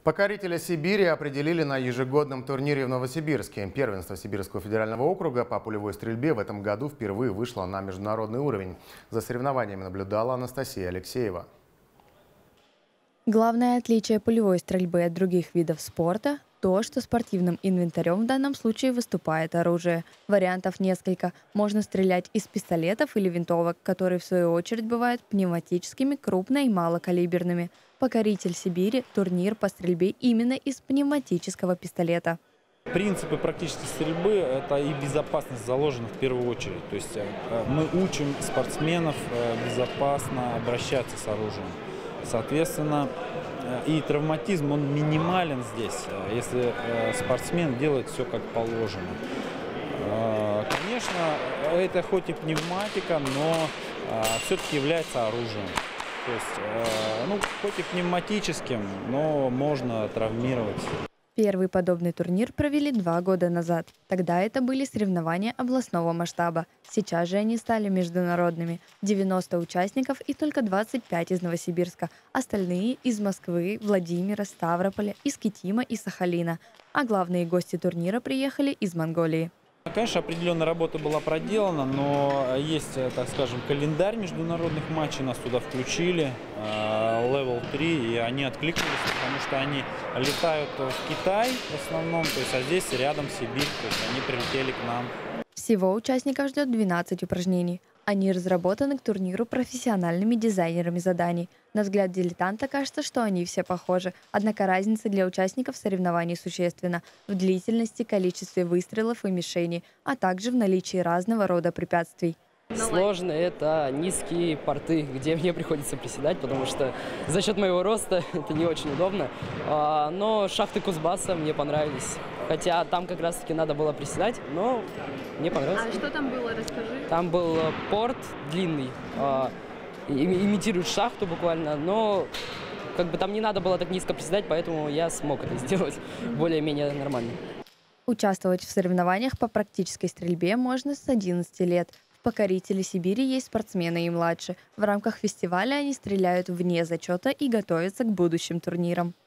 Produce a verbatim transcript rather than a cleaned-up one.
Покорителя Сибири определили на ежегодном турнире в Новосибирске. Первенство Сибирского федерального округа по пулевой стрельбе в этом году впервые вышло на международный уровень. За соревнованиями наблюдала Анастасия Алексеева. Главное отличие пулевой стрельбы от других видов спорта – то, что спортивным инвентарем в данном случае выступает оружие. Вариантов несколько. Можно стрелять из пистолетов или винтовок, которые в свою очередь бывают пневматическими, крупно- и малокалиберными. Покоритель Сибири – турнир по стрельбе именно из пневматического пистолета. Принципы практической стрельбы – это и безопасность заложена в первую очередь. То есть мы учим спортсменов безопасно обращаться с оружием. Соответственно, и травматизм, он минимален здесь, если спортсмен делает все как положено. Конечно, это хоть и пневматика, но все-таки является оружием. То есть, ну, хоть и пневматическим, но можно травмировать. Первый подобный турнир провели два года назад. Тогда это были соревнования областного масштаба. Сейчас же они стали международными. девяносто участников и только двадцать пять из Новосибирска. Остальные из Москвы, Владимира, Ставрополя, из Китима и Сахалина. А главные гости турнира приехали из Монголии. Конечно, определенная работа была проделана, но есть, так скажем, календарь международных матчей, нас туда включили, левел три, и они откликнулись, потому что они летают в Китай в основном, то есть, а здесь рядом Сибирь, то есть они прилетели к нам. Всего участников ждет двенадцать упражнений. Они разработаны к турниру профессиональными дизайнерами заданий. На взгляд дилетанта кажется, что они все похожи. Однако разница для участников соревнований существенна в длительности, количестве выстрелов и мишеней, а также в наличии разного рода препятствий. Сложно это низкие порты, где мне приходится приседать, потому что за счет моего роста это не очень удобно. Но шахты Кузбасса мне понравились. Хотя там как раз-таки надо было приседать, но мне понравилось. А что там было, расскажи. Там был порт длинный, имитирует шахту буквально, но как бы там не надо было так низко приседать, поэтому я смог это сделать более-менее нормально. Участвовать в соревнованиях по практической стрельбе можно с одиннадцати лет. В «Покорителе Сибири» есть спортсмены и младше. В рамках фестиваля они стреляют вне зачета и готовятся к будущим турнирам.